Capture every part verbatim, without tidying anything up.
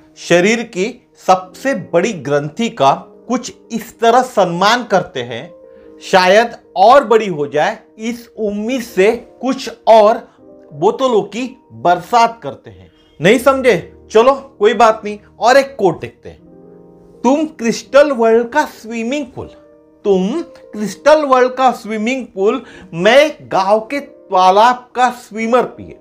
शरीर की सबसे बड़ी ग्रंथि का कुछ इस तरह सम्मान करते हैं, शायद और बड़ी हो जाए इस उम्मीद से कुछ और बोतलों की बरसात करते हैं। नहीं समझे? चलो कोई बात नहीं, और एक कोट देखते हैं। तुम क्रिस्टल वर्ल्ड का स्विमिंग पूल, तुम क्रिस्टल वर्ल्ड का स्विमिंग पूल, मैं गांव के तालाब का स्विमर प्रिय,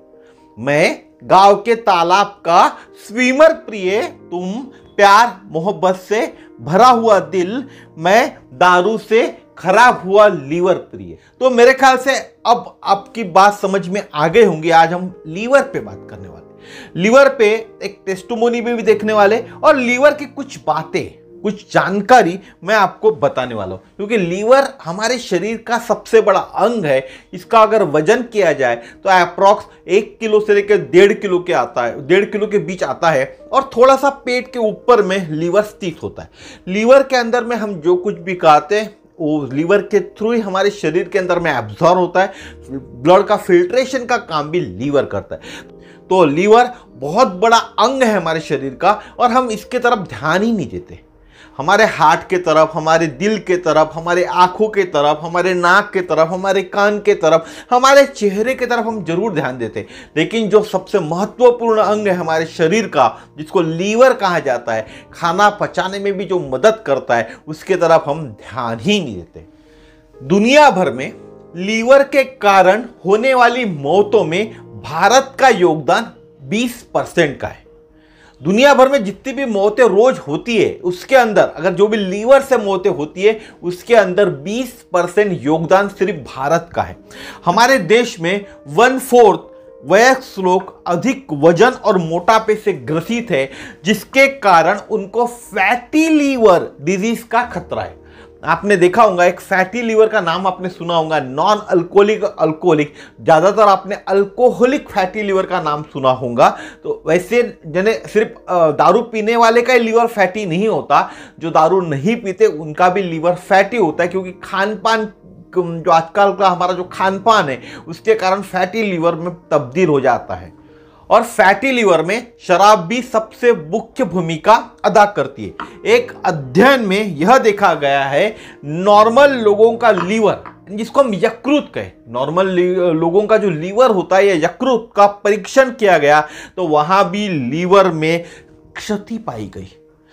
मैं गांव के तालाब का स्विमर प्रिय, तुम प्यार मोहब्बत से भरा हुआ दिल, मैं दारू से खराब हुआ लीवर प्रिय। तो मेरे ख्याल से अब आपकी बात समझ में आ गई होंगी। आज हम लीवर पे बात करने वाले, लीवर पे एक टेस्टिमोनी भी, भी देखने वाले, और लीवर की कुछ बातें, कुछ जानकारी मैं आपको बताने वाला हूं, क्योंकि लीवर हमारे शरीर का सबसे बड़ा अंग है। इसका अगर वजन किया जाए तो अप्रॉक्स एक किलो से लेकर डेढ़ किलो के आता है, डेढ़ किलो के बीच आता है, और थोड़ा सा पेट के ऊपर में लीवर स्थित होता है। लीवर के अंदर में हम जो कुछ भी खाते हैं वो लीवर के थ्रू ही हमारे शरीर के अंदर में एब्जॉर्ब होता है। ब्लड का फिल्ट्रेशन का काम भी लीवर करता है। तो लीवर बहुत बड़ा अंग है हमारे शरीर का, और हम इसके तरफ ध्यान ही नहीं देते। हमारे हार्ट के तरफ, हमारे दिल के तरफ, हमारे आंखों के तरफ, हमारे नाक के तरफ, हमारे कान के तरफ, हमारे चेहरे के तरफ हम जरूर ध्यान देते, लेकिन जो सबसे महत्वपूर्ण अंग है हमारे शरीर का, जिसको लीवर कहा जाता है, खाना पचाने में भी जो मदद करता है, उसके तरफ हम ध्यान ही नहीं देते। दुनिया भर में लीवर के कारण होने वाली मौतों में भारत का योगदान बीस परसेंट का है। दुनिया भर में जितनी भी मौतें रोज होती है, उसके अंदर अगर जो भी लीवर से मौतें होती है, उसके अंदर बीस परसेंट योगदान सिर्फ भारत का है। हमारे देश में वन फोर्थ वयस्क लोग अधिक वजन और मोटापे से ग्रसित है, जिसके कारण उनको फैटी लीवर डिजीज का खतरा है। आपने देखा होगा, एक फैटी लीवर का नाम आपने सुना होगा, नॉन अल्कोहलिक अल्कोहलिक, ज्यादातर आपने अल्कोहलिक फैटी लीवर का नाम सुना होगा। तो वैसे जने सिर्फ दारू पीने वाले का ही लीवर फैटी नहीं होता, जो दारू नहीं पीते उनका भी लीवर फैटी होता है, क्योंकि खान पान, जो आजकल का हमारा जो खान पान है, उसके कारण फैटी लीवर में तब्दील हो जाता है। और फैटी लीवर में शराब भी सबसे मुख्य भूमिका अदा करती है। एक अध्ययन में यह देखा गया है, नॉर्मल लोगों का लीवर, जिसको हम यकृत कहें, नॉर्मल लोगों का जो लीवर होता है, या यकृत का परीक्षण किया गया, तो वहां भी लीवर में क्षति पाई गई।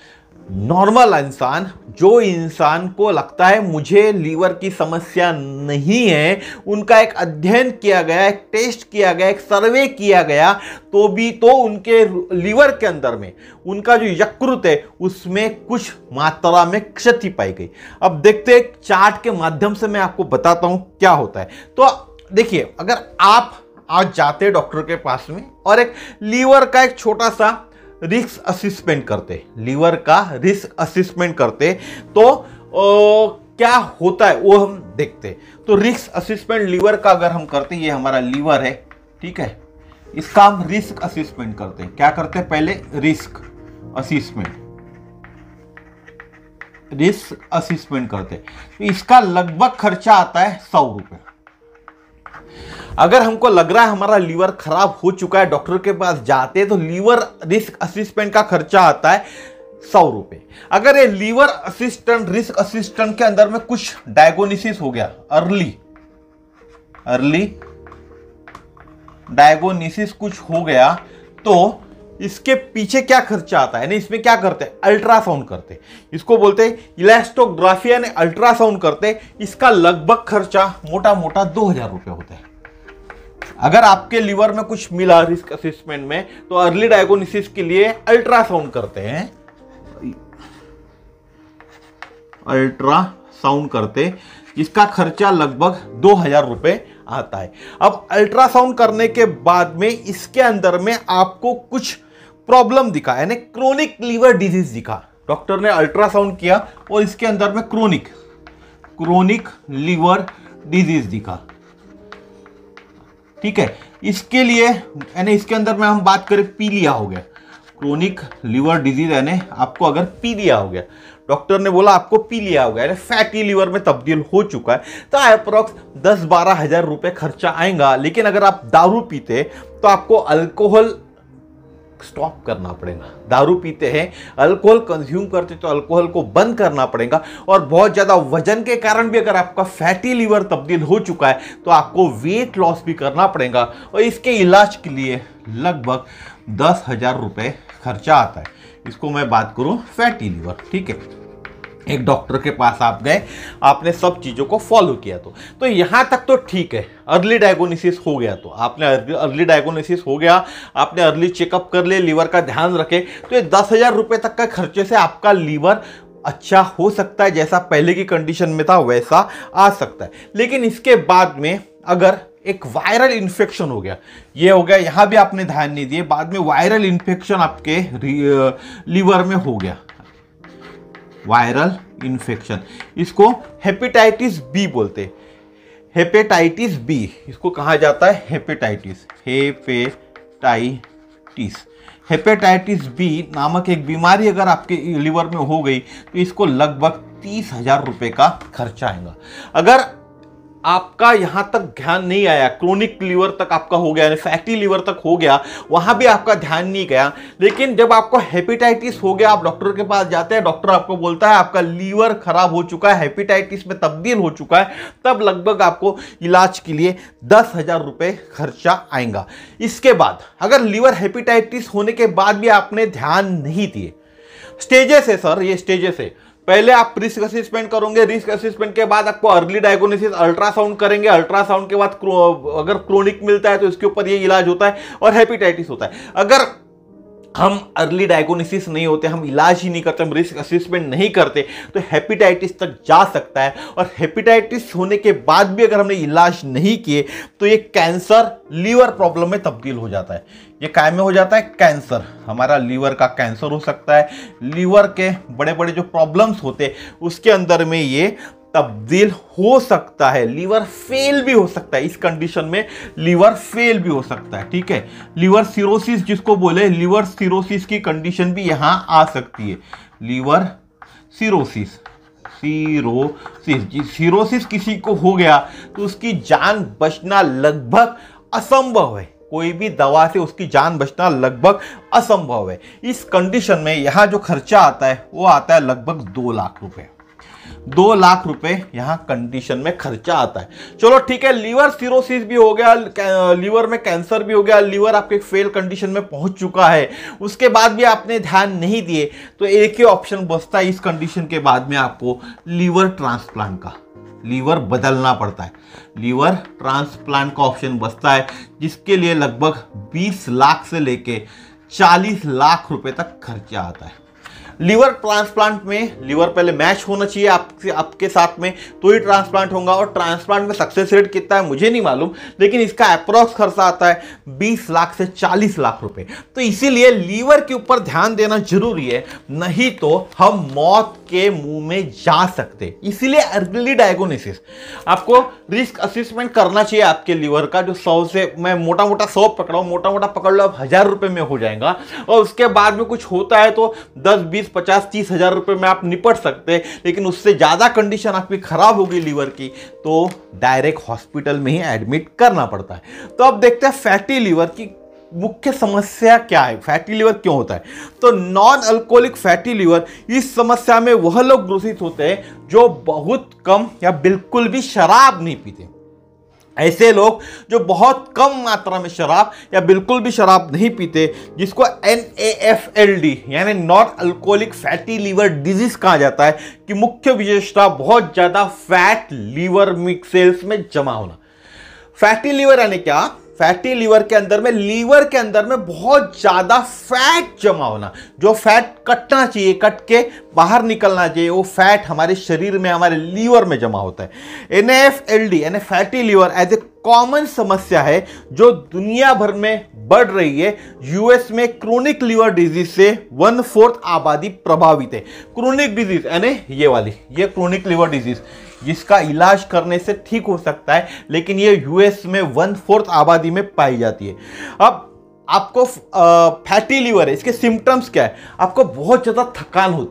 नॉर्मल इंसान, जो इंसान को लगता है मुझे लीवर की समस्या नहीं है, उनका एक अध्ययन किया गया, एक टेस्ट किया गया, एक सर्वे किया गया, तो भी तो उनके लीवर के अंदर में उनका जो यकृत है उसमें कुछ मात्रा में क्षति पाई गई। अब देखते हैं, चार्ट के माध्यम से मैं आपको बताता हूं क्या होता है। तो देखिए, अगर आप आज जाते हैं डॉक्टर के पास में और एक लीवर का एक छोटा सा रिस्क असेसमेंट करते, लीवर का रिस्क असेसमेंट करते, तो ओ, क्या होता है वो हम देखते। तो रिस्क असेसमेंट लीवर का अगर हम करते, ये हमारा लीवर है, ठीक है, इसका हम रिस्क असेसमेंट करते हैं। क्या करते हैं? पहले रिस्क असेसमेंट, रिस्क असेसमेंट करते, तो इसका लगभग खर्चा आता है सौ रुपए। अगर हमको लग रहा है हमारा लीवर खराब हो चुका है, डॉक्टर के पास जाते हैं, तो लीवर रिस्क असिस्टेंट का खर्चा आता है सौ रुपए। अगर ये लीवर असिस्टेंट, रिस्क असिस्टेंट के अंदर में कुछ डायग्नोसिस हो गया, अर्ली अर्ली डायग्नोसिस कुछ हो गया, तो इसके पीछे क्या खर्चा आता है ना, इसमें क्या करते हैं? अल्ट्रासाउंड करते, इसको बोलते हैं इलास्टोग्राफी, यानी अल्ट्रासाउंड करते। इसका लगभग खर्चा मोटा मोटा दो हजार रुपये होता है। अगर आपके लीवर में कुछ मिला रिस्क असेसमेंट में, तो अर्ली डायग्नोसिस के लिए अल्ट्रासाउंड करते हैं, अल्ट्रासाउंड करते, इसका खर्चा लगभग दो हजार रुपए आता है। अब अल्ट्रासाउंड करने के बाद में इसके अंदर में आपको कुछ प्रॉब्लम दिखा, यानी क्रोनिक लीवर डिजीज दिखा। डॉक्टर ने अल्ट्रासाउंड किया और इसके अंदर में क्रोनिक क्रोनिक लीवर डिजीज दिखा, ठीक है। इसके लिए यानी इसके अंदर में हम बात करें, पीलिया हो गया, क्रोनिक लीवर डिजीज, यानी आपको अगर पीलिया हो गया, डॉक्टर ने बोला आपको पीलिया हो गया, यानी फैटी लीवर में तब्दील हो चुका है, तो अप्रोक्स दस बारह हजार रुपए खर्चा आएगा। लेकिन अगर आप दारू पीते तो आपको अल्कोहल स्टॉप करना पड़ेगा। दारू पीते हैं, अल्कोहल कंज्यूम करते तो अल्कोहल को बंद करना पड़ेगा। और बहुत ज़्यादा वजन के कारण भी अगर आपका फैटी लीवर तब्दील हो चुका है तो आपको वेट लॉस भी करना पड़ेगा। और इसके इलाज के लिए लगभग दस हजार रुपये खर्चा आता है। इसको मैं बात करूँ फैटी लीवर, ठीक है, एक डॉक्टर के पास आप गए, आपने सब चीज़ों को फॉलो किया तो तो यहाँ तक तो ठीक है। अर्ली डायग्नोसिस हो गया तो आपने अर्ली डायग्नोसिस हो गया, आपने अर्ली चेकअप कर लिए, लीवर का ध्यान रखे, तो ये दस हजार रुपये तक का खर्चे से आपका लीवर अच्छा हो सकता है, जैसा पहले की कंडीशन में था वैसा आ सकता है। लेकिन इसके बाद में अगर एक वायरल इन्फेक्शन हो गया, ये हो गया, यहाँ भी आपने ध्यान नहीं दिए, बाद में वायरल इन्फेक्शन आपके लीवर में हो गया, वायरल इन्फेक्शन, इसको हेपेटाइटिस बी बोलते हैं। हेपेटाइटिस बी इसको कहा जाता है हेपेटाइटिस हेपेटाइटिस हेपेटाइटिस बी नामक एक बीमारी अगर आपके लीवर में हो गई तो इसको लगभग तीस हजार रुपये का खर्चा आएगा। अगर आपका यहां तक ध्यान नहीं आया, क्रोनिक लीवर तक आपका हो गया, यानी फैटी लीवर तक हो गया, वहां भी आपका ध्यान नहीं गया, लेकिन जब आपको हेपेटाइटिस हो गया, आप डॉक्टर के पास जाते हैं, डॉक्टर आपको बोलता है आपका लीवर खराब हो चुका है, हेपेटाइटिस में तब्दील हो चुका है, तब लगभग आपको इलाज के लिए दस हजार रुपये खर्चा आएगा। इसके बाद अगर लीवर हेपेटाइटिस होने के बाद भी आपने ध्यान नहीं दिए, स्टेजेस है सर, ये स्टेजेस है। पहले आप रिस्क असेसमेंट करोगे, रिस्क असेसमेंट के बाद आपको अर्ली डायग्नोसिस अल्ट्रासाउंड करेंगे, अल्ट्रासाउंड के बाद अगर क्रोनिक मिलता है तो इसके ऊपर ये इलाज होता है और हेपेटाइटिस होता है। अगर हम अर्ली डायग्नोसिस नहीं होते, हम इलाज ही नहीं करते, हम रिस्क असेसमेंट नहीं करते, तो हेपेटाइटिस तक जा सकता है। और हेपेटाइटिस होने के बाद भी अगर हमने इलाज नहीं किए तो ये कैंसर लीवर प्रॉब्लम में तब्दील हो जाता है। ये काय में हो जाता है कैंसर, हमारा लीवर का कैंसर हो सकता है। लीवर के बड़े बड़े जो प्रॉब्लम्स होते हैं उसके अंदर में ये तब्दील हो सकता है। लीवर फेल भी हो सकता है, इस कंडीशन में लीवर फेल भी हो सकता है, ठीक है। लीवर सिरोसिस जिसको बोले, लीवर सिरोसिस की कंडीशन भी यहां आ सकती है। लीवर सिरोसिस सिरोसिस सिरोसिस किसी को हो गया तो उसकी जान बचना लगभग असंभव है, कोई भी दवा से उसकी जान बचना लगभग असंभव है। इस कंडीशन में यहां जो खर्चा आता है वो आता है लगभग दो लाख रुपए दो लाख रुपए यहां कंडीशन में खर्चा आता है। चलो ठीक है, लीवर सिरोसिस भी हो गया, लीवर में कैंसर भी हो गया, लीवर आपके फेल कंडीशन में पहुंच चुका है, उसके बाद भी आपने ध्यान नहीं दिए, तो एक ही ऑप्शन बचता है इस कंडीशन के बाद में आपको लीवर ट्रांसप्लांट का, लीवर बदलना पड़ता है, लीवर ट्रांसप्लांट का ऑप्शन बचता है, जिसके लिए लगभग बीस लाख से लेके चालीस लाख रुपए तक खर्चा आता है। लीवर ट्रांसप्लांट में लीवर पहले मैच होना चाहिए आपके आपके साथ में, तो ही ट्रांसप्लांट होगा। और ट्रांसप्लांट में सक्सेस रेट कितना है मुझे नहीं मालूम, लेकिन इसका अप्रोक्स खर्चा आता है बीस लाख से चालीस लाख रुपए। तो इसीलिए लीवर के ऊपर ध्यान देना जरूरी है, नहीं तो हम मौत के मुंह में जा सकते। इसीलिए अर्ली डायग्नोसिस, आपको रिस्क असेसमेंट करना चाहिए आपके लीवर का, जो सौ से मैं मोटा मोटा सौ पकड़ा हूं, मोटा मोटा पकड़ लो अब हजार रुपए में हो जाएगा। और उसके बाद में कुछ होता है तो दस बीस पचास तीस हजार रुपए में आप निपट सकते हैं, लेकिन उससे ज्यादा कंडीशन आपकी खराब होगी लीवर की तो डायरेक्ट हॉस्पिटल में ही एडमिट करना पड़ता है। तो अब देखते हैं फैटी लीवर की मुख्य समस्या क्या है, फैटी लीवर क्यों होता है। तो नॉन अल्कोहलिक फैटी लीवर, इस समस्या में वह लोग ग्रसित होते हैं जो बहुत कम या बिल्कुल भी शराब नहीं पीते। ऐसे लोग जो बहुत कम मात्रा में शराब या बिल्कुल भी शराब नहीं पीते, जिसको N A F L D यानी non alcoholic fatty liver disease कहा जाता है, कि मुख्य विशेषता बहुत ज्यादा फैट लीवर मिक्स सेल्स में जमा होना। फैटी लीवर यानी क्या, फैटी लीवर के अंदर में लीवर के अंदर में बहुत ज्यादा फैट जमा होना, जो फैट कटना चाहिए, कट के बाहर निकलना चाहिए, वो फैट हमारे शरीर में, हमारे लीवर में जमा होता है। N A F L D यानी fatty liver as a common समस्या है जो दुनिया भर में बढ़ रही है। यूएस में क्रोनिक लीवर डिजीज से वन फोर्थ आबादी प्रभावित है। क्रोनिक डिजीज यानी ये वाली, ये क्रोनिक लीवर डिजीज जिसका इलाज करने से ठीक हो सकता है, लेकिन ये यूएस में वन फोर्थ आबादी में पाई जाती है। अब आपको फैटी लीवर है, इसके सिम्टम्स क्या है, आपको बहुत ज़्यादा थकान होती है,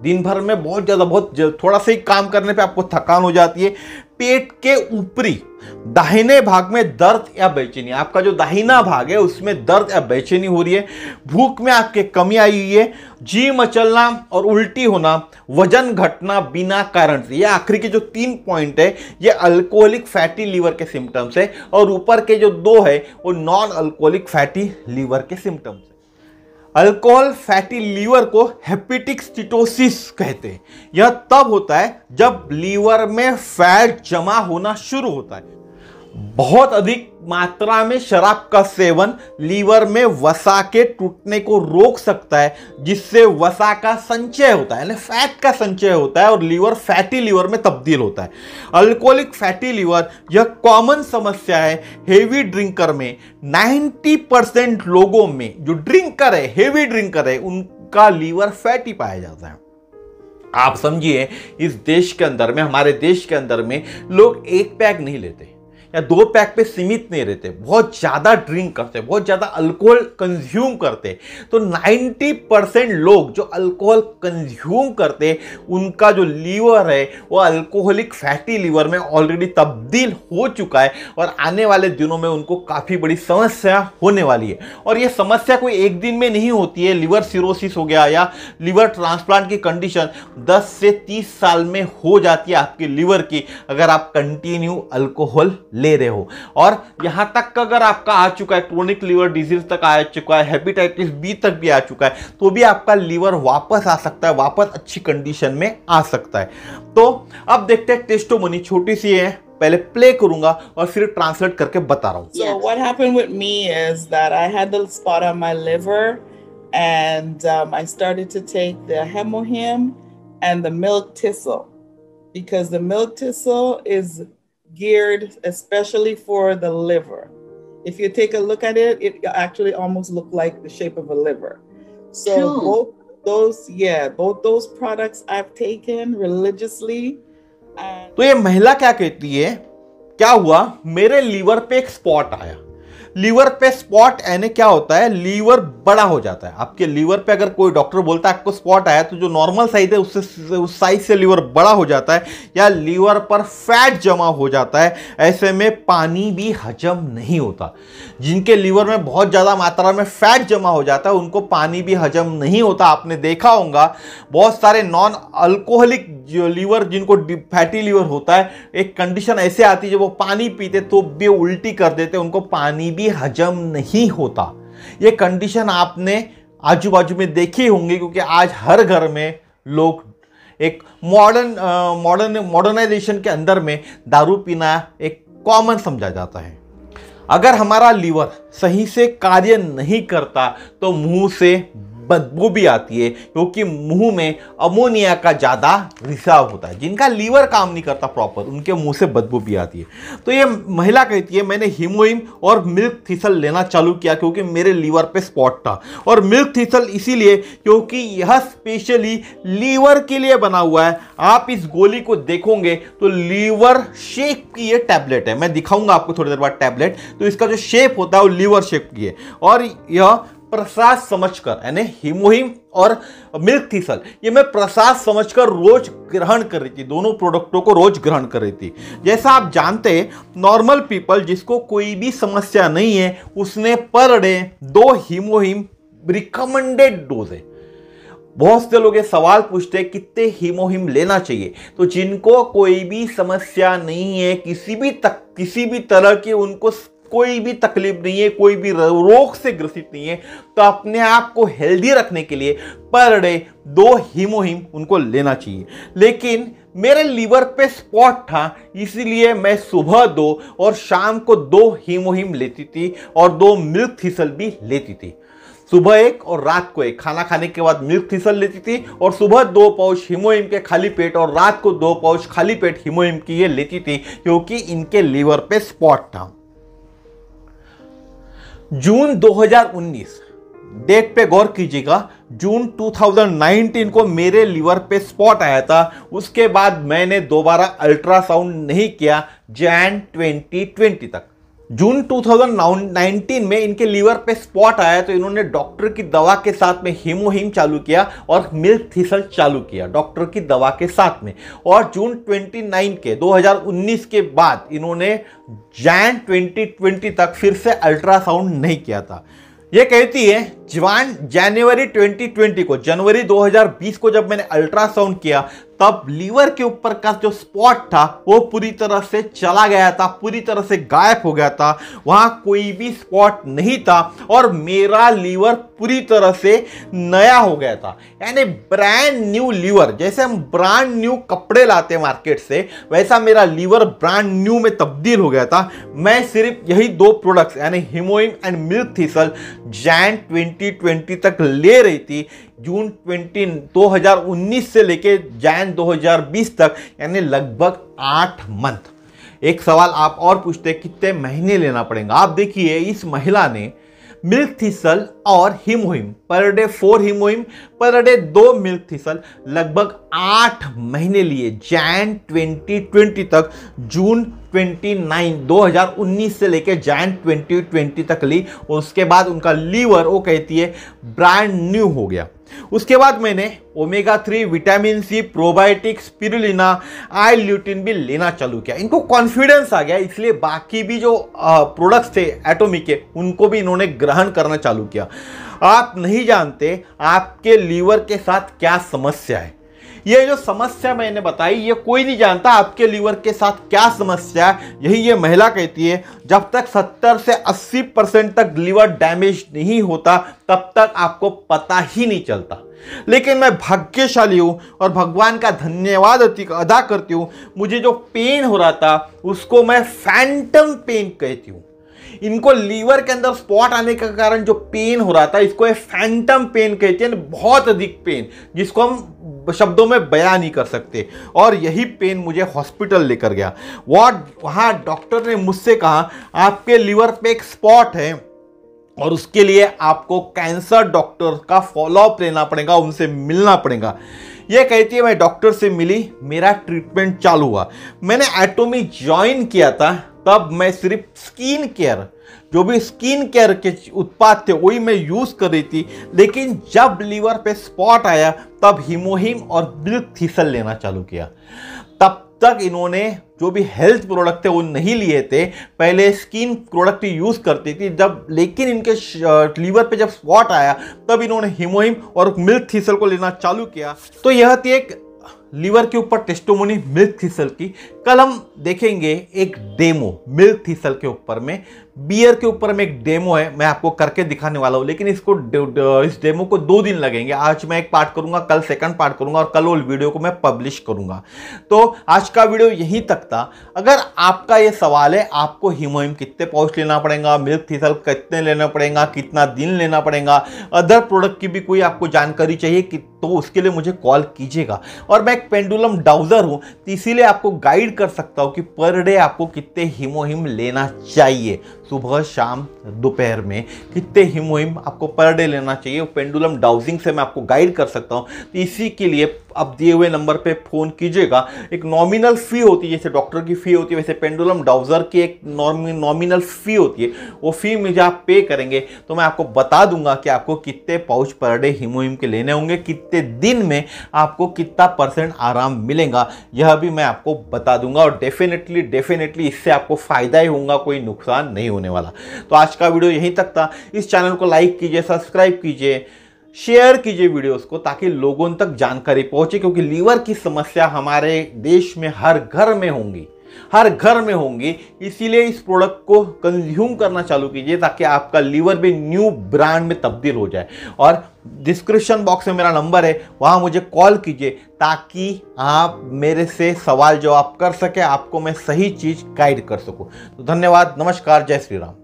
दिन भर में बहुत ज़्यादा बहुत थोड़ा सा ही काम करने पे आपको थकान हो जाती है। पेट के ऊपरी दाहिने भाग में दर्द या बेचैनी, आपका जो दाहिना भाग है उसमें दर्द या बेचैनी हो रही है, भूख में आपके कमी आई हुई है, जी मचलना और उल्टी होना, वजन घटना बिना कारण से। ये आखिरी के जो तीन पॉइंट है ये अल्कोहलिक फैटी लीवर के सिम्टम्स है, और ऊपर के जो दो है वो नॉन अल्कोहलिक फैटी लीवर के सिम्टम्स है। अल्कोहल फैटी लीवर को हेपेटिक स्टीटोसिस कहते हैं। यह तब होता है जब लीवर में फैट जमा होना शुरू होता है। बहुत अधिक मात्रा में शराब का सेवन लीवर में वसा के टूटने को रोक सकता है, जिससे वसा का संचय होता है, यानी फैट का संचय होता है और लीवर फैटी लीवर में तब्दील होता है। अल्कोहलिक फैटी लीवर यह कॉमन समस्या है हेवी ड्रिंकर में। नब्बे परसेंट लोगों में जो ड्रिंकर है, हेवी ड्रिंकर है, उनका लीवर फैटी पाया जाता है। आप समझिए इस देश के अंदर में, हमारे देश के अंदर में लोग एक पैक नहीं लेते या दो पैक पे सीमित नहीं रहते, बहुत ज़्यादा ड्रिंक करते, बहुत ज़्यादा अल्कोहल कंज्यूम करते। तो नब्बे परसेंट लोग जो अल्कोहल कंज्यूम करते उनका जो लीवर है वो अल्कोहलिक फैटी लीवर में ऑलरेडी तब्दील हो चुका है, और आने वाले दिनों में उनको काफ़ी बड़ी समस्या होने वाली है। और ये समस्या कोई एक दिन में नहीं होती है। लिवर सिरोसिस हो गया या लिवर ट्रांसप्लांट की कंडीशन दस से तीस साल में हो जाती है आपके लिवर की, अगर आप कंटिन्यू अल्कोहल ले रहे हो। और यहां तक अगर आपका आ चुका है, क्रोनिक लिवर डिजीज तक आ चुका है, हेपेटाइटिस बी तक भी आ चुका है, तो भी आपका लिवर वापस आ सकता है, वापस अच्छी कंडीशन में आ सकता है। तो अब देखते हैं टेस्टोमनी, छोटी सी है, पहले प्ले करूंगा और फिर ट्रांसलेट करके बता रहा हूं। So what happened with me is that I had the spot on my liver, and um, I started to take the Hemohim and the milk thistle, because the milk thistle is geared especially for the liver. If you take a look at it, it actually almost look like the shape of a liver. So Cool. both those, yeah, both those products I've taken religiously. And तो ये महिला क्या कहती है, क्या हुआ, मेरे liver पे एक स्पॉट आया। लीवर पे स्पॉट आने क्या होता है, लीवर बड़ा हो जाता है। आपके लीवर पे अगर कोई डॉक्टर बोलता है आपको स्पॉट आया, तो जो नॉर्मल साइज है उससे उस साइज से लीवर बड़ा हो जाता है, या लीवर पर फैट जमा हो जाता है। ऐसे में पानी भी हजम नहीं होता। जिनके लीवर में बहुत ज़्यादा मात्रा में फैट जमा हो जाता है उनको पानी भी हजम नहीं होता। आपने देखा होगा बहुत सारे नॉन अल्कोहलिक जो लीवर, जिनको फैटी लीवर होता है, एक कंडीशन ऐसे आती है जब वो पानी पीते तो भी उल्टी कर देते, उनको पानी भी हजम नहीं होता। ये कंडीशन आपने आजू बाजू में देखी होंगी, क्योंकि आज हर घर में लोग एक मॉडर्न मॉडर्न मॉडर्नाइजेशन के अंदर में दारू पीना एक कॉमन समझा जाता है। अगर हमारा लीवर सही से कार्य नहीं करता तो मुंह से बदबू भी आती है, क्योंकि मुंह में अमोनिया का ज़्यादा रिसाव होता है। जिनका लीवर काम नहीं करता प्रॉपर, उनके मुंह से बदबू भी आती है। तो ये महिला कहती है मैंने हीमोइम और मिल्क थिसल लेना चालू किया क्योंकि मेरे लीवर पे स्पॉट था। और मिल्क थिसल इसीलिए क्योंकि यह स्पेशली लीवर के लिए बना हुआ है। आप इस गोली को देखोगे तो लीवर शेप की ये टैबलेट है, मैं दिखाऊंगा आपको थोड़ी देर बाद टैबलेट। तो इसका जो शेप होता है वो लीवर शेप की है, और यह प्रसाद समझकर, यानी हीमोहिम और मिल्क थिसल, ये मैं प्रसाद समझकर रोज ग्रहण कर रही थी। दोनों प्रोडक्टों को रोज ग्रहण कर रही थी। जैसा आप जानते हैं, नॉर्मल पीपल जिसको कोई भी समस्या नहीं है, उसने पर डे दो हीमोहिम रिकमेंडेड डोज है। बहुत से लोग ये सवाल पूछते हैं कितने हीमोहिम लेना चाहिए। तो जिनको कोई भी समस्या नहीं है, किसी भी तक किसी भी तरह की उनको कोई भी तकलीफ नहीं है, कोई भी रोग से ग्रसित नहीं है, तो अपने आप को हेल्दी रखने के लिए पर डे दो हीमोहिम उनको लेना चाहिए। लेकिन मेरे लीवर पे स्पॉट था, इसीलिए मैं सुबह दो और शाम को दो हीमोहिम लेती थी, और दो मिल्क थिसल भी लेती थी। सुबह एक और रात को एक, खाना खाने के बाद मिल्क थिसल लेती थी, और सुबह दो पाउच हीमोहिम के खाली पेट और रात को दो पाउच खाली पेट हीमोहिम की ये लेती थी, क्योंकि इनके लीवर पे स्पॉट था। जून दो हज़ार उन्नीस, डेट पे गौर कीजिएगा, जून दो हज़ार उन्नीस को मेरे लीवर पे स्पॉट आया था। उसके बाद मैंने दोबारा अल्ट्रासाउंड नहीं किया जैन दो हज़ार बीस तक। जून दो हज़ार उन्नीस में इनके लीवर पे स्पॉट आया तो इन्होंने डॉक्टर की दवा के साथ में हीमोहिम चालू किया और मिल्क थिसल चालू किया डॉक्टर की दवा के साथ में। और जून उनतीस के दो हज़ार उन्नीस के बाद इन्होंने जैन दो हज़ार बीस तक फिर से अल्ट्रासाउंड नहीं किया था। ये कहती है जवान जनवरी दो हज़ार बीस को जनवरी दो हज़ार बीस को जब मैंने अल्ट्रासाउंड किया तब लीवर के ऊपर का जो स्पॉट था वो पूरी तरह से चला गया था, पूरी तरह से गायब हो गया था, वहां कोई भी स्पॉट नहीं था और मेरा लीवर पूरी तरह से नया हो गया था। यानी ब्रांड न्यू लीवर, जैसे हम ब्रांड न्यू कपड़े लाते हैं मार्केट से, वैसा मेरा लीवर ब्रांड न्यू में तब्दील हो गया था। मैं सिर्फ यही दो प्रोडक्ट्स यानी हीमोहिम एंड मिल्क थिसल जैन दो हज़ार बीस तक ले रही थी। जून दो हज़ार उन्नीस से लेके जैन दो हज़ार बीस तक, यानी लगभग आठ मंथ। एक सवाल आप और पूछते हैं कितने महीने लेना पड़ेगा। आप देखिए इस महिला ने मिल्क थिसल और हीमोहिम per day four हीमोहिम per day दो मिल्क थिसल लगभग आठ महीने लिए जैन दो हज़ार बीस तक, जून उनतीस दो हज़ार उन्नीस से लेकर जैन दो हज़ार बीस तक ली और उसके बाद उनका लीवर वो कहती है ब्रांड न्यू हो गया। उसके बाद मैंने omega three, vitamin C, probiotic, spirulina, eye lutein भी लेना चालू किया। इनको कॉन्फिडेंस आ गया, इसलिए बाकी भी जो प्रोडक्ट्स थे एटॉमिक के उनको भी इन्होंने ग्रहण करना चालू किया। आप नहीं जानते आपके लीवर के साथ क्या समस्या है। ये जो समस्या मैंने बताई ये कोई नहीं जानता आपके लीवर के साथ क्या समस्या है। यही ये महिला कहती है जब तक सत्तर से अस्सी परसेंट तक लीवर डैमेज नहीं होता तब तक आपको पता ही नहीं चलता। लेकिन मैं भाग्यशाली हूं और भगवान का धन्यवाद अदा करती हूं। मुझे जो पेन हो रहा था उसको मैं फैंटम पेन कहती हूं। इनको लीवर के अंदर स्पॉट आने के कारण जो पेन हो रहा था इसको एक फैंटम पेन कहते हैं, बहुत अधिक पेन जिसको हम शब्दों में बयां नहीं कर सकते। और यही पेन मुझे हॉस्पिटल लेकर गया। वॉट वहाँ डॉक्टर ने मुझसे कहा आपके लीवर पे एक स्पॉट है और उसके लिए आपको कैंसर डॉक्टर का फॉलोअप लेना पड़ेगा, उनसे मिलना पड़ेगा। ये कहती है मैं डॉक्टर से मिली, मेरा ट्रीटमेंट चालू हुआ। मैंने एटॉमी ज्वाइन किया था तब मैं सिर्फ स्किन केयर, जो भी स्किन केयर के उत्पाद थे वही मैं यूज कर रही थी। लेकिन जब लीवर पे स्पॉट आया तब हीमोहिम और मिल्क थिसल लेना चालू किया। तब तक इन्होंने जो भी हेल्थ प्रोडक्ट थे वो नहीं लिए थे, पहले स्किन प्रोडक्ट यूज करती थी। जब लेकिन इनके लीवर पे जब स्पॉट आया तब इन्होंने हीमोहिम और मिल्क थिसल को लेना चालू किया। तो यह थी एक लीवर के ऊपर टेस्टिमोनी मिल्क थिसल की। कल हम देखेंगे एक डेमो मिल्क थिसल के ऊपर में, बियर के ऊपर में एक डेमो है, मैं आपको करके दिखाने वाला हूं। लेकिन इसको इस डेमो को दो दिन लगेंगे। आज मैं एक पार्ट करूंगा, कल सेकंड पार्ट करूंगा और कल वो वीडियो को मैं पब्लिश करूंगा। तो आज का वीडियो यहीं तक था। अगर आपका ये सवाल है आपको हीमोहिम कितने पाउच लेना पड़ेगा, मिल्क थिसल कितने लेना पड़ेगा, कितना दिन लेना पड़ेगा, अदर प्रोडक्ट की भी कोई आपको जानकारी चाहिए कि तो उसके लिए मुझे कॉल कीजिएगा। और मैं एक पेंडुलम डाउजर हूं तो इसीलिए आपको गाइड कर सकता हूं कि पर डे आपको कितने हीमोहिम लेना चाहिए, सुबह शाम दोपहर में कितने हीमोहिम आपको पर डे लेना चाहिए। वो पेंडुलम डाउजिंग से मैं आपको गाइड कर सकता हूं। तो इसी के लिए आप दिए हुए नंबर पे फ़ोन कीजिएगा। एक नॉमिनल फ़ी होती है, जैसे डॉक्टर की फ़ी होती है वैसे पेंडुलम डाउजर की एक नॉमिनल फ़ी होती है। वो फ़ी मुझे आप पे करेंगे तो मैं आपको बता दूंगा कि आपको कितने पाउच पर डे हीमोहिम के लेने होंगे, कितने दिन में आपको कितना परसेंट आराम मिलेगा, यह भी मैं आपको बता दूंगा। और डेफिनेटली डेफिनेटली इससे आपको फ़ायदा ही होगा, कोई नुकसान नहीं होने वाला। तो आज का वीडियो यहीं तक था। इस चैनल को लाइक कीजिए, सब्सक्राइब कीजिए, शेयर कीजिए वीडियोस को ताकि लोगों तक जानकारी पहुंचे, क्योंकि लीवर की समस्या हमारे देश में हर घर में होंगी, हर घर में होंगी। इसीलिए इस प्रोडक्ट को कंज्यूम करना चालू कीजिए ताकि आपका लीवर भी न्यू ब्रांड में तब्दील हो जाए। और डिस्क्रिप्शन बॉक्स में मेरा नंबर है, वहां मुझे कॉल कीजिए ताकि आप मेरे से सवाल जवाब कर सके, आपको मैं सही चीज गाइड कर सकूं। तो धन्यवाद, नमस्कार, जय श्री राम।